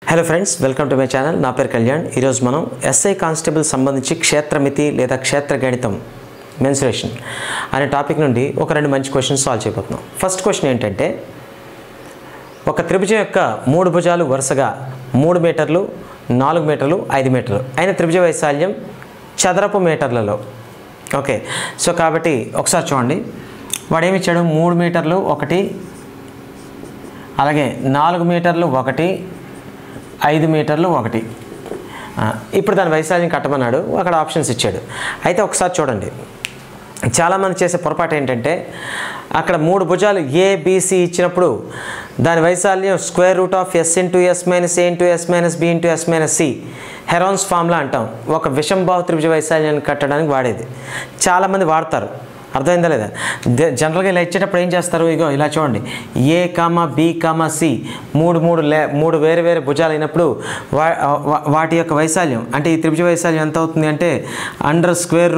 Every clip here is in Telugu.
Hello friends, welcome to my channel. నా పేరు కళ్యాణ్. ఈరోజు మనం ఎస్ఐ కానిస్టేబుల్ సంబంధించి క్షేత్రమితి లేదా క్షేత్ర గణితం మెన్సురేషన్ అనే టాపిక్ నుండి ఒక రెండు మంచి క్వశ్చన్స్ సాల్వ్ చేయబోతున్నాం. ఫస్ట్ క్వశ్చన్ ఏంటంటే, ఒక త్రిభుజం యొక్క మూడు భుజాలు వరుసగా 3 మీటర్లు, 4 మీటర్లు, 5 మీటర్లు అయిన త్రిభుజ వైశాల్యం చదరపు మీటర్లలో. ఓకే, సో కాబట్టి ఒకసారి చూడండి. వాడు ఏమి ఇచ్చాడు? 3 మీటర్లు ఒకటి, అలాగే 4 మీటర్లు ఒకటి, 5 మీటర్లు ఒకటి. ఇప్పుడు దాని వైశాల్యం కట్టమన్నాడు. అక్కడ ఆప్షన్స్ ఇచ్చాడు. అయితే ఒకసారి చూడండి, చాలామంది చేసే పొరపాటు ఏంటంటే, అక్కడ 3 భుజాలు ఏబిసి ఇచ్చినప్పుడు దాని వైశాల్యం √S × S - A × S - B × S - C Heron's formula అంటాం. ఒక విషంబాహు త్రిభుజ వైశాల్యాన్ని కట్టడానికి వాడేది. చాలామంది వాడతారు. అర్థమైందా లేదా? జనరల్గా ఇలా ఇచ్చేటప్పుడు ఏం చేస్తారు? ఇగో ఇలా చూడండి, A, B, C మూడు వేరే వేరే భుజాలు అయినప్పుడు వాటి యొక్క వైశాల్యం అంటే ఈ త్రిభుజ వైశాల్యం ఎంత అవుతుంది అంటే √S × S - A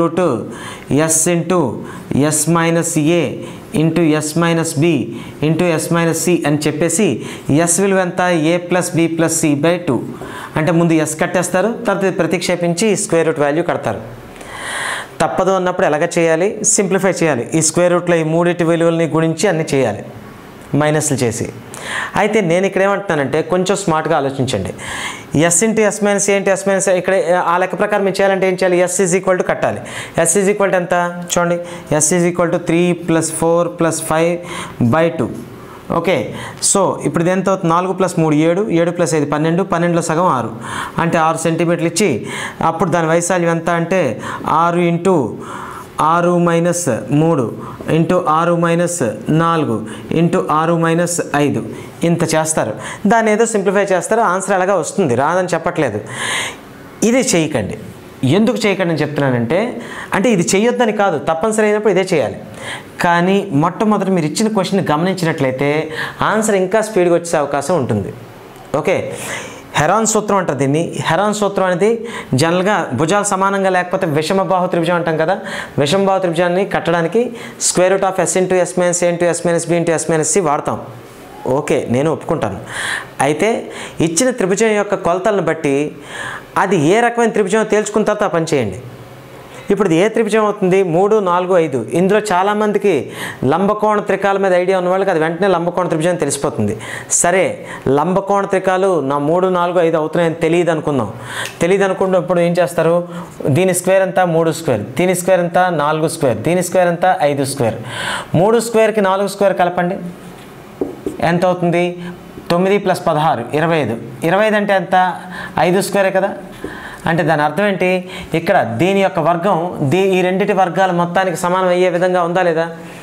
× S - B × S - C అని చెప్పేసి S విలువ ఎంత? A + B + C/2. అంటే ముందు S కట్టేస్తారు, తర్వాత ప్రతిక్షేపించి √ వాల్యూ కడతారు. తప్పదు అన్నప్పుడు ఎలాగ చేయాలి? సింప్లిఫై చేయాలి. ఈ √ ఈ మూడింటి విలువల్ని గురించి అన్ని చేయాలి, మైనస్లు చేసి. అయితే నేను ఇక్కడ ఏమంటున్నానంటే, కొంచెం స్మార్ట్గా ఆలోచించండి. S × S - A × S - C ఇక్కడ ఆ లెక్క ప్రకారం మీరు చేయాలంటే ఏం చేయాలి? S = కట్టాలి. S = ఎంత చూడండి, S = 3 + 4 + 5/2. ఓకే, సో ఇప్పుడు ఇది ఎంత అవుతుంది? 4 + 3 7, 7 + 5 12, 12లో సగం 6 అంటే 6 సెంటీమీటర్లు ఇచ్చి అప్పుడు దాని వైశాల్యం ఎంత అంటే 6 × 6 - 3 × 6 - 4 × 6 - 5 ఇంత చేస్తారు. దాన్ని ఏదో సింప్లిఫై చేస్తారు. ఆన్సర్ అలాగా వస్తుంది, రాదని చెప్పట్లేదు. ఇది చేయకండి. ఎందుకు చేయకండి అని చెప్తున్నానంటే, అంటే ఇది చేయొద్దని కాదు, తప్పనిసరి అయినప్పుడు ఇదే చేయాలి. కానీ మొట్టమొదటి మీరు ఇచ్చిన క్వశ్చన్ గమనించినట్లయితే ఆన్సర్ ఇంకా స్పీడ్గా వచ్చే అవకాశం ఉంటుంది. ఓకే, హెరాన్ సూత్రం అంటారు దీన్ని. హెరాన్ సూత్రం అనేది జనరల్గా భుజాలు సమానంగా లేకపోతే విషమబాహు త్రిభుజం అంటాం కదా. విషమబాహు త్రిభుజాన్ని కట్టడానికి √S × S - A × S - B × S - C వాడతాం. ఓకే, నేను ఒప్పుకుంటాను. అయితే ఇచ్చిన త్రిభుజం యొక్క కొలతలను బట్టి అది ఏ రకమైన త్రిభుజం తేల్చుకున్న తర్వాత ఆ పని చేయండి. ఇప్పుడు ఇది ఏ త్రిభుజం అవుతుంది? 3, 4, 5. ఇందులో చాలామందికి లంబకోణ త్రికాల మీద ఐడియా ఉన్న వాళ్ళకి అది వెంటనే లంబకోణ త్రిభుజం తెలిసిపోతుంది. సరే, లంబకోణ త్రికాలు నా 3, 4, 5 అవుతున్నాయని తెలియదు అనుకుందాం. తెలియదు అనుకున్నప్పుడు ఏం చేస్తారు? దీని స్క్వేర్ ఎంత? 3². దీని స్క్వేర్ ఎంత? 4². దీని స్క్వేర్ ఎంత? 5². 3²కి 4² కలపండి, ఎంత అవుతుంది? 9 + 16 25. 25 అంటే ఎంత? 5² కదా. అంటే దాని అర్థం ఏంటి? ఇక్కడ దీని యొక్క వర్గం ఈ రెండింటి వర్గాలు మొత్తానికి సమానం అయ్యే విధంగా ఉందా లేదా?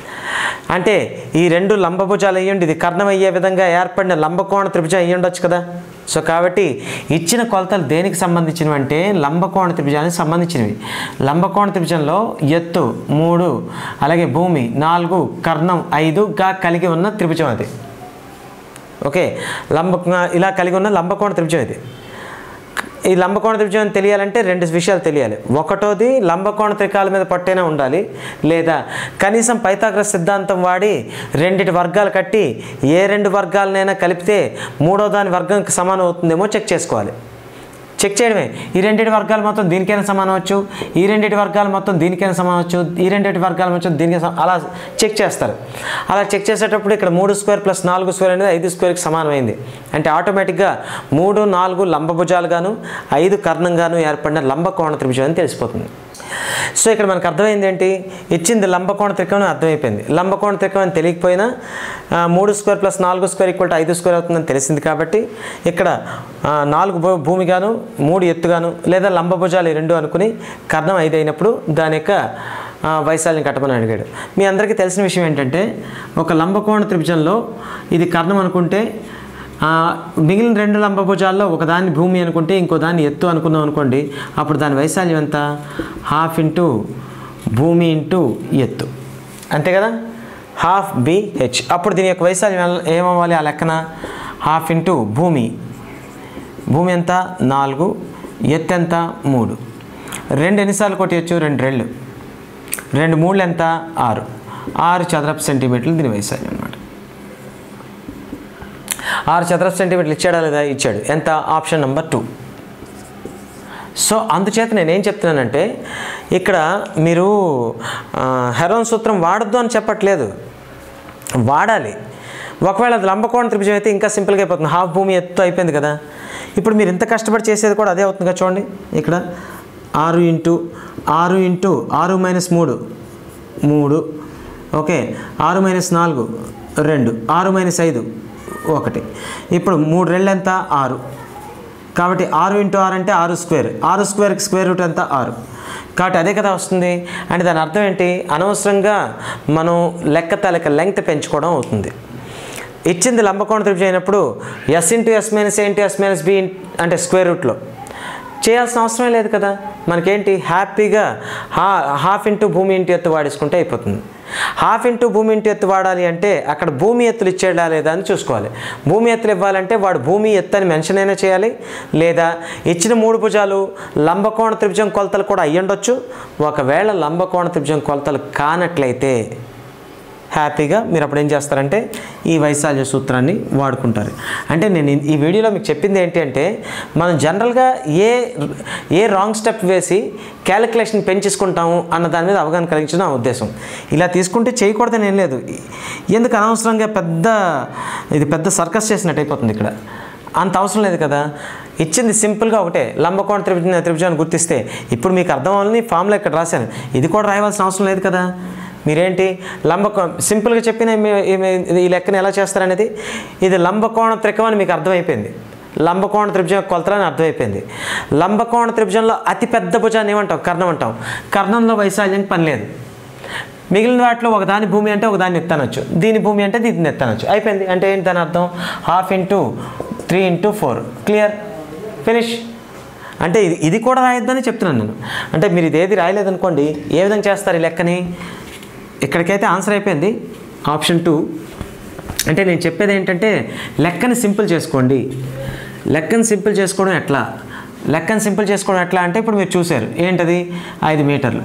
అంటే ఈ రెండు లంబభుజాలు అయ్యండి, ఇది కర్ణం అయ్యే విధంగా ఏర్పడిన లంబకోణ త్రిభుజం అయ్యి ఉండొచ్చు కదా. సో కాబట్టి ఇచ్చిన కొలతలు దేనికి సంబంధించినవి అంటే లంబకోణ త్రిభుజానికి సంబంధించినవి. లంబకోణ త్రిభుజంలో ఎత్తు 3, అలాగే భూమి 4, కర్ణం 5గా కలిగి ఉన్న త్రిభుజం అది. ఓకే, ఇలా కలిగి ఉన్న లంబకోణ త్రిభుజం ఇది. ఈ లంబకోణ త్రిభుజం తెలియాలంటే 2 విషయాలు తెలియాలి. ఒకటోది లంబకోణ త్రికాల మీద పట్టైనా ఉండాలి, లేదా కనీసం పైథాగరస్ సిద్ధాంతం వాడి రెండిటి వర్గాలు కట్టి ఏ 2 వర్గాలనైనా కలిపితే మూడో దాని వర్గంకి సమానం అవుతుందేమో చెక్ చేసుకోవాలి. చెక్ చేయడమే. ఈ రెండింటి వర్గాలు మొత్తం దీనికైనా సమానం అవచ్చు, ఈ రెండింటి వర్గాలు మొత్తం దీనికైనా సమానం అవచ్చు, ఈ రెండింటి వర్గాలు మొత్తం దీనికి అలా చెక్ చేస్తారు. అలా చెక్ చేసేటప్పుడు ఇక్కడ 3² + 4² అనేది 5²కి సమానమైంది. అంటే ఆటోమేటిక్గా 3, 4 లంబభుజాలుగాను 5 కర్ణంగాను ఏర్పడిన లంబకోణ త్రిభుజం అని తెలిసిపోతుంది. సో ఇక్కడ మనకు అర్థమైంది ఏంటి? ఇచ్చింది లంబకోణ త్రికోణం అర్థమైపోయింది. లంబకోణ త్రికోణం తెలియకపోయినా 3² + 4² = 5² అవుతుందని తెలిసింది. కాబట్టి ఇక్కడ 4 భూమిగాను 3 ఎత్తుగాను లేదా లంబభుజాలు 2 అనుకుని కర్ణం 5 అయినప్పుడు దాని యొక్క వైశాల్యం కట్టమని అడిగాడు. మీ అందరికీ తెలిసిన విషయం ఏంటంటే, ఒక లంబకోణ త్రిభుజంలో ఇది కర్ణం అనుకుంటే మిగిలిన 2 లంబభుజాల్లో ఒకదాన్ని భూమి అనుకుంటే ఇంకో దాన్ని ఎత్తు అనుకున్నాం అనుకోండి, అప్పుడు దాని వైశాల్యం ఎంత? ½ × భూమి × ఎత్తు, అంతే కదా. ½ BH. అప్పుడు దీని యొక్క వైశాల్యం ఏమవ్వాలి? ఆ లెక్కన ½ × భూమి. భూమి ఎంత? 4, ఎత్తు ఎంత? 3. 2 ఎన్నిసార్లు కొట్టేయచ్చు? 2 రెళ్ళు. 2 3 ఎంత? 6 చదరపు సెంటీమీటర్లు దీని వైశాల్యం అన్నమాట. 6 చదరపు సెంటీమీటర్లు ఇచ్చాడా లేదా? ఇచ్చాడు. ఎంత? Option number 2. సో అందుచేత నేనేం చెప్తున్నానంటే ఇక్కడ మీరు హెరోన్ సూత్రం వాడద్దు అని చెప్పట్లేదు, వాడాలి. ఒకవేళ అది లంబకోణ త్రిభుజం అయితే ఇంకా సింపుల్గా అయిపోతుంది. హాఫ్ భూమి ఎత్తు అయిపోయింది కదా. ఇప్పుడు మీరు ఇంత కష్టపడి చేసేది కూడా అదే అవుతుంది కదా. చూడండి ఇక్కడ 6 into 6 into 6 minus 3 3, okay, 6 minus 4 2, 6 minus 5 1. ఇప్పుడు 3 2 ఎంత? 6. కాబట్టి 6 ఇంటూ 6 అంటే 6 స్క్వేర్. 6 స్క్వేర్కి స్క్వేర్ రూట్ ఎంత? 6. కాబట్టి అదే కదా వస్తుంది. అంటే దాని అర్థం ఏంటి? అనవసరంగా మనం లెక్క తాలూకా లెంగ్త్ పెంచుకోవడం అవుతుంది. ఇచ్చింది లంబకోణ త్రిభుజం అయినప్పుడు S into S minus A into S minus B అంటే స్క్వేర్ రూట్లో చేయాల్సిన అవసరం లేదు కదా. మనకేంటి హ్యాపీగా హాఫ్ ఇంటూ భూమి ఇంటూ ఎత్తు వాడేసుకుంటే అయిపోతుంది. హాఫ్ ఇంటూ భూమి ఇంటూ ఎత్తు వాడాలి అంటే అక్కడ భూమి ఎత్తులు ఇచ్చేడా లేదా అని చూసుకోవాలి. భూమి ఎత్తులు ఇవ్వాలంటే వాడు భూమి ఎత్తు అని మెన్షన్ అయినా చేయాలి, లేదా ఇచ్చిన 3 భుజాలు లంబకోణ త్రిభుజం కొలతలు కూడా అయ్యుండొచ్చు. ఒకవేళ లంబకోణ త్రిభుజం కొలతలు కానట్లయితే హ్యాపీగా మీరు అప్పుడు ఏం చేస్తారంటే ఈ వైశాల్య సూత్రాన్ని వాడుకుంటారు. అంటే నేను ఈ వీడియోలో మీకు చెప్పింది ఏంటి అంటే మనం జనరల్గా ఏ రాంగ్ స్టెప్ వేసి క్యాలిక్యులేషన్ పెంచేసుకుంటాము అన్న దాని మీద అవగాహన కలిగించిన నా ఉద్దేశం. ఇలా తీసుకుంటే చేయకూడదని ఏం లేదు. ఎందుకు అనవసరంగా పెద్ద సర్కస్ చేసినట్టు అయిపోతుంది ఇక్కడ. అంత అవసరం లేదు కదా. ఇచ్చింది సింపుల్గా ఒకటే లంబకోణ త్రిభుజాన్ని గుర్తిస్తే ఇప్పుడు మీకు అర్థం అవ్వాలని ఫామ్లో ఇక్కడ రాశాను. ఇది కూడా రాయవలసిన అవసరం లేదు కదా. మీరేంటి సింపుల్గా చెప్పిన ఈ లెక్కను ఎలా చేస్తారనేది, ఇది లంబకోణ త్రికం అని మీకు అర్థమైపోయింది. లంబకోణ త్రిభుజం కొలతలని అర్థమైపోయింది. లంబకోణ త్రిభుజంలో అతి పెద్ద భుజాన్ని ఏమంటాం? కర్ణం అంటాం. కర్ణంలో వైశాల్యం పని లేదు. మిగిలిన వాటిలో ఒకదాని భూమి అంటే ఒకదాన్ని ఎత్తనొచ్చు, దీని భూమి అంటే దీన్ని ఎత్తనొచ్చు. అయిపోయింది. అంటే ఏంటి దాని అర్థం? Half into 3 into 4. Clear, finish. అంటే ఇది కూడా రాయొద్దని చెప్తున్నాను నేను. అంటే మీరు ఇదేది రాయలేదనుకోండి, ఏ విధంగా చేస్తారు ఈ లెక్కని? ఇక్కడికైతే ఆన్సర్ అయిపోయింది, ఆప్షన్ 2. అంటే నేను చెప్పేది ఏంటంటే లెక్కని సింపుల్ చేసుకోండి. లెక్కని సింపుల్ చేసుకోవడం ఎట్లా? లెక్కని సింపుల్ చేసుకోవడం ఎట్లా అంటే ఇప్పుడు మీరు చూశారు ఏంటది? 5 మీటర్లు,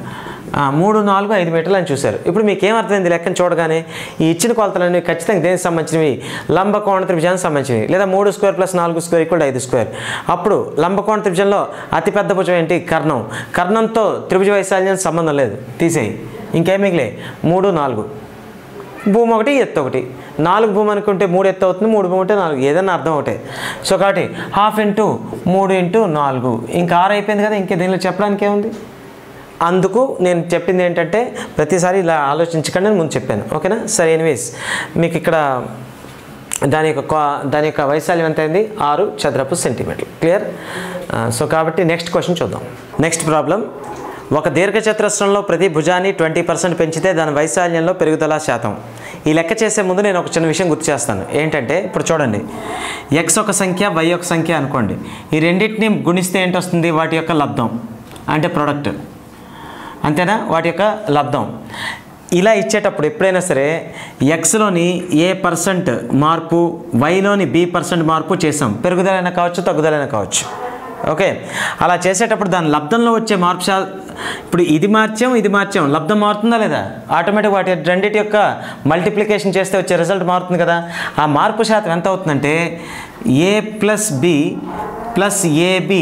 3 4 5 మీటర్లు అని చూశారు. ఇప్పుడు మీకు ఏమర్థమైంది లెక్కను చూడగానే? ఈ ఇచ్చిన కొలతలన్నీ ఖచ్చితంగా దేనికి సంబంధించినవి? లంబకోణ త్రిభుజానికి సంబంధించినవి. లేదా 3 square plus 4 square equal 5 square. అప్పుడు లంబకోణ త్రిభుజంలో అతిపెద్ద భుజం ఏంటి? కర్ణం. కర్ణంతో త్రిభుజ వైశాల్యానికి సంబంధం లేదు, తీసేయి. ఇంకేం మిగిలే? 3 4, భూమి ఒకటి ఎత్తు ఒకటి. 4 భూమి అనుకుంటే 3 ఎత్తు అవుతుంది, 3 భూమి అంటే 4, ఏదన్నా అర్థం ఒకటే. సో కాబట్టి హాఫ్ ఇంటూ 3 ఇంటూ 4 ఇంకా 6 అయిపోయింది కదా. ఇంకే దీనిలో చెప్పడానికి ఏముంది? అందుకు నేను చెప్పింది ఏంటంటే ప్రతిసారి ఇలా ఆలోచించకండి అని ముందు చెప్పాను, ఓకేనా? సరే, ఎనీవేస్ మీకు ఇక్కడ దాని యొక్క వైశాల్యం ఎంత అయింది? 6 చదరపు సెంటీమీటర్లు. క్లియర్. సో కాబట్టి నెక్స్ట్ క్వశ్చన్ చూద్దాం. నెక్స్ట్ ప్రాబ్లం, ఒక దీర్ఘచతురస్రంలో ప్రతి భుజాన్ని 20% పెంచితే దాని వైశాల్యంలో పెరుగుదల శాతం. ఈ లెక్క చేసే ముందు నేను ఒక చిన్న విషయం గుర్తు చేస్తాను. ఏంటంటే ఇప్పుడు చూడండి, x ఒక సంఖ్య, y ఒక సంఖ్య అనుకోండి. ఈ రెండింటిని గుణిస్తే ఏంటి వస్తుంది? వాటి యొక్క లబ్ధం అంటే ప్రొడక్ట్, అంతేనా? వాటి యొక్క లబ్ధం. ఇలా ఇచ్చేటప్పుడు ఎప్పుడైనా సరే ఎక్స్లోని A% మార్పు, వైలోని B% మార్పు చేసాం. పెరుగుదలైనా కావచ్చు, తగ్గుదలైనా కావచ్చు. ఓకే, అలా చేసేటప్పుడు దాని లబ్ధంలో వచ్చే మార్పు ఇప్పుడు ఇది మార్చాం, లబ్ధం మారుతుందా లేదా? ఆటోమేటిక్ వాటి రెండింటి యొక్క మల్టిప్లికేషన్ చేస్తే వచ్చే రిజల్ట్ మారుతుంది కదా. ఆ మార్పు శాతం ఎంత అవుతుందంటే A + B + AB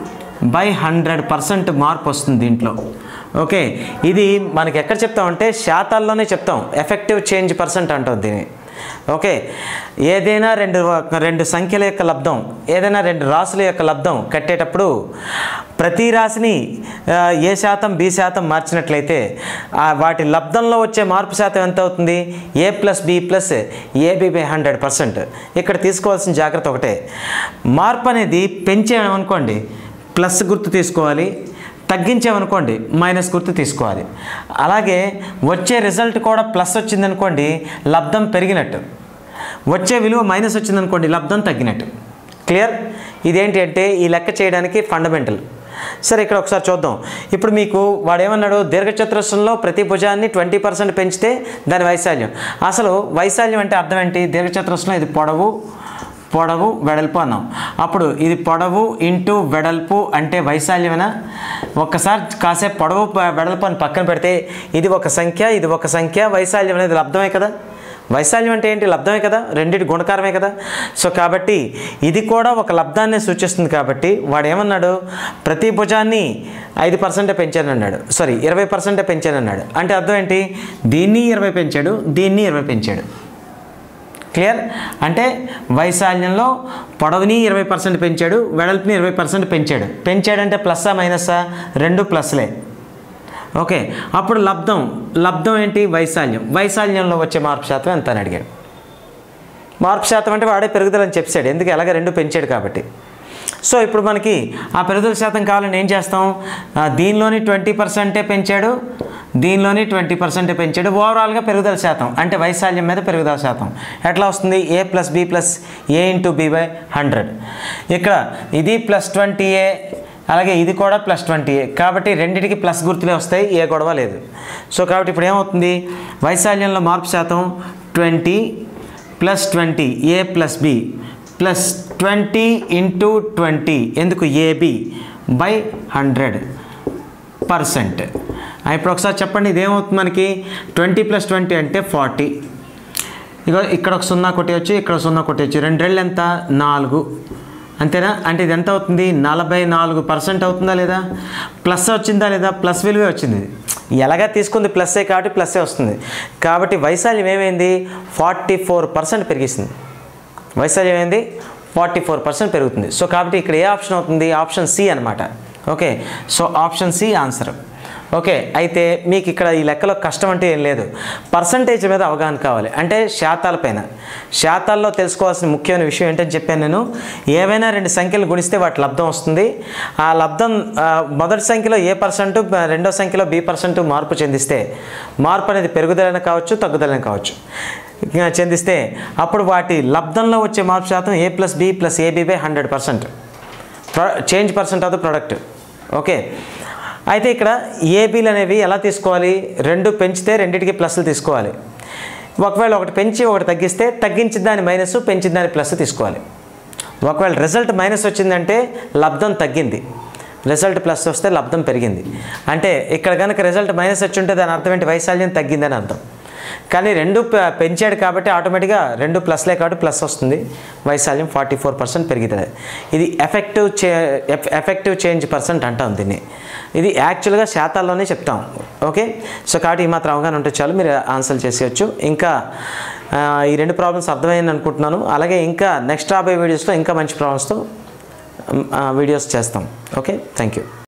/ 100% మార్పు వస్తుంది దీంట్లో. ఓకే, ఇది మనకి ఎక్కడ చెప్తామంటే శాతాల్లోనే చెప్తాం. ఎఫెక్టివ్ చేంజ్ % అంటాం దీన్ని. ఓకే, ఏదైనా రెండు సంఖ్యల యొక్క లబ్ధం, ఏదైనా 2 రాశుల యొక్క లబ్ధం కట్టేటప్పుడు ప్రతి రాశిని A%, B% మార్చినట్లయితే వాటి లబ్ధంలో వచ్చే మార్పు శాతం ఎంత అవుతుంది? A + B + AB / 100%. ఇక్కడ తీసుకోవాల్సిన జాగ్రత్త ఒకటే, మార్పు అనేది పెంచామనుకోండి ప్లస్ గుర్తు తీసుకోవాలి, తగ్గించామనుకోండి మైనస్ గుర్తు తీసుకోవాలి. అలాగే వచ్చే రిజల్ట్ కూడా ప్లస్ వచ్చిందనుకోండి లబ్ధం పెరిగినట్టు, వచ్చే విలువ మైనస్ వచ్చిందనుకోండి లబ్ధం తగ్గినట్టు. క్లియర్? ఇదేంటి అంటే ఈ లెక్క చేయడానికి ఫండమెంటల్. సరే, ఇక్కడ ఒకసారి చూద్దాం. ఇప్పుడు మీకు వాడు ఏమన్నాడు? దీర్ఘచతురస్రంలో ప్రతి భుజాన్ని 20% పెంచితే దాని వైశాల్యం. అసలు వైశాల్యం అంటే అర్థం ఏంటి? దీర్ఘచతురస్రంలో ఇది పొడవు వెడల్పు అన్నాం. అప్పుడు ఇది పొడవు ఇంటూ వెడల్పు అంటే వైశాల్యమేనా? ఒక్కసారి కాసేపు పొడవు వెడల్పు అని పక్కన పెడితే ఇది ఒక సంఖ్య, ఇది ఒక సంఖ్య, వైశాల్యం అనేది లబ్ధమే కదా. వైశాల్యం అంటే ఏంటి? లబ్ధమే కదా, రెండింటి గుణకారమే కదా. సో కాబట్టి ఇది కూడా ఒక లబ్ధాన్ని సూచిస్తుంది. కాబట్టి వాడు ఏమన్నాడు? ప్రతి భుజాన్ని 5% పెంచానన్నాడు, సారీ 20% పెంచానన్నాడు. అంటే అర్థం ఏంటి? దీన్ని 20 పెంచాడు, దీన్ని 20 పెంచాడు. క్లియర్? అంటే వైశాల్యంలో పొడవుని 20% పెంచాడు, వెడల్పుని 20% పెంచాడు. పెంచాడంటే ప్లస్సా మైనస్సా? రెండు ప్లస్లే. ఓకే, అప్పుడు లబ్ధం ఏంటి? వైశాల్యంలో వచ్చే మార్పు శాతం ఎంత అని అడిగాడు. మార్పు శాతం అంటే వాడే పెరుగుదలని చెప్పాడు, ఎందుకు? ఎలాగ రెండు పెంచాడు కాబట్టి. సో ఇప్పుడు మనకి ఆ పెరుగుదల శాతం కావాలని ఏం చేస్తాం? దీనిలోని 20% పెంచాడు, దీనిలోని 20% పెంచాడు. ఓవరాల్గా పెరుగుదల శాతం అంటే వైశాల్యం మీద పెరుగుదల శాతం ఎట్లా వస్తుంది? a + b + a × b/100. ఇక్కడ ఇది +20a, అలాగే ఇది కూడా +20a. కాబట్టి రెండింటికి ప్లస్ గుర్తులే వస్తాయి, ఏ గొడవ లేదు. సో కాబట్టి ఇప్పుడు ఏమవుతుంది? వైశాల్యంలో మార్పు శాతం 20 + 20 a + b +20 × 20 ఎందుకు? ab/100%. ఇప్పుడు ఒకసారి చెప్పండి, ఇదేమవుతుంది మనకి? 20 + 20 అంటే 40. ఇక ఇక్కడ ఒక 0 కొట్టేయచ్చు, ఇక్కడ 0 కొట్టేయచ్చు. 2 ఎంత? 4. అంతేనా? అంటే ఇది ఎంత అవుతుంది? 44% అవుతుందా లేదా? ప్లస్ వచ్చిందా లేదా? ప్లస్ విలువే వచ్చింది. ఎలాగా తీసుకుంది ప్లస్సే కాబట్టి ప్లస్సే వస్తుంది. కాబట్టి వైశాల్యం ఏమైంది? 44% పెరిగిస్తుంది. వైశాల్యం ఏంది? 44% పెరుగుతుంది. సో కాబట్టి ఇక్కడ ఏ ఆప్షన్ అవుతుంది? ఆప్షన్ సి అనమాట. Okay, so option C answer. Okay, అయితే మీకు ఇక్కడ ఈ లెక్కలో కష్టం అంటే ఏం లేదు, పర్సంటేజ్ మీద అవగాహన కావాలి. అంటే శాతాలపైన, శాతాల్లో తెలుసుకోవాల్సిన ముఖ్యమైన విషయం ఏంటని చెప్పాను నేను. ఏవైనా రెండు సంఖ్యలు గుణిస్తే వాటి లబ్ధం వస్తుంది. ఆ లబ్ధం మొదటి సంఖ్యలో a%, రెండో సంఖ్యలో b% మార్పు చెందిస్తే, మార్పు అనేది పెరుగుదలైన కావచ్చు, తగ్గుదలైన కావచ్చు, చెందిస్తే అప్పుడు వాటి లబ్ధంలో వచ్చే మార్పు శాతం a + b + ab/100%. Change percent of the product. Okay, అయితే ఇక్కడ ఏబీలు అనేవి ఎలా తీసుకోవాలి? రెండు పెంచితే రెండింటికి ప్లస్లు తీసుకోవాలి. ఒకవేళ ఒకటి పెంచి ఒకటి తగ్గిస్తే తగ్గించిన దాని మైనస్, పెంచిన దాని ప్లస్ తీసుకోవాలి. ఒకవేళ రిజల్ట్ మైనస్ వచ్చిందంటే లబ్ధం తగ్గింది, రిజల్ట్ ప్లస్ వస్తే లబ్ధం పెరిగింది. అంటే ఇక్కడ కనుక రిజల్ట్ మైనస్ వచ్చి ఉంటే దాని అర్థం ఏంటి? వైశాల్యం తగ్గిందని అర్థం. కానీ రెండు పెంచాడు కాబట్టి ఆటోమేటిక్గా రెండు ప్లస్లే కాబట్టి ప్లస్ వస్తుంది, వైశాల్యం 44% పెరుగుతుంది. ఇది ఎఫెక్టివ్ చేంజ్ పర్సెంట్ అంటాం దీన్ని. ఇది యాక్చువల్గా శాతాల్లోనే చెప్తాం. ఓకే, సో కాబట్టి ఈ మాత్రం అవగాహన ఉంటే చాలు, మీరు ఆన్సర్ చేసేయచ్చు. ఇంకా ఈ రెండు ప్రాబ్లమ్స్ అర్థమైంది అనుకుంటున్నాను. అలాగే ఇంకా నెక్స్ట్ రాబోయే వీడియోస్లో ఇంకా మంచి ప్రాబ్లమ్స్తో వీడియోస్ చేస్తాం. Okay, thank you.